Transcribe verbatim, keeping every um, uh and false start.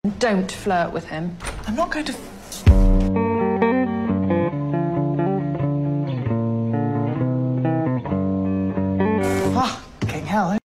Don't flirt with him. I'm not going to... Ah, King Hell, eh?